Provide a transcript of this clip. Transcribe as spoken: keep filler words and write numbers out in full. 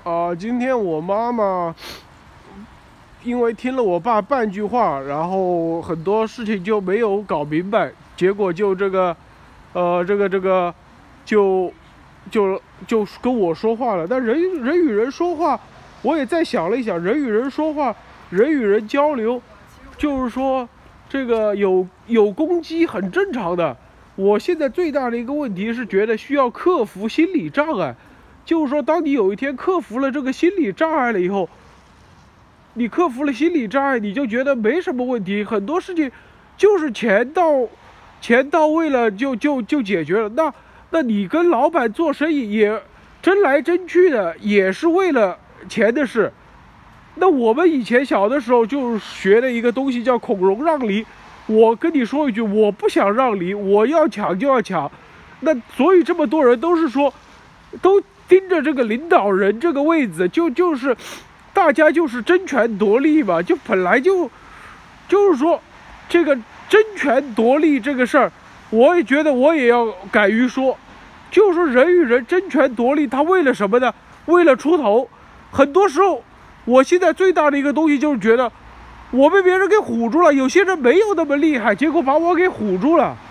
啊、呃今天我妈妈因为听了我爸半句话，然后很多事情就没有搞明白，结果就这个，呃，这个这个，就就就跟我说话了。但人人与人说话，我也再想了一想，人与人说话，人与人交流，就是说这个有有攻击很正常的。我现在最大的一个问题是觉得需要克服心理障碍，就是说，当你有一天克服了这个心理障碍了以后，你克服了心理障碍，你就觉得没什么问题，很多事情就是钱到钱到位了就就就解决了。那那你跟老板做生意也争来争去的，也是为了钱的事。那我们以前小的时候就学的一个东西叫孔融让梨。我跟你说一句，我不想让梨，我要抢就要抢。那所以这么多人都是说，都盯着这个领导人这个位子，就就是大家就是争权夺利嘛，就本来就就是说这个争权夺利这个事儿，我也觉得我也要敢于说，就是说人与人争权夺利，他为了什么呢？为了出头。很多时候，我现在最大的一个东西就是觉得我被别人给唬住了，有些人没有那么厉害，结果把我给唬住了。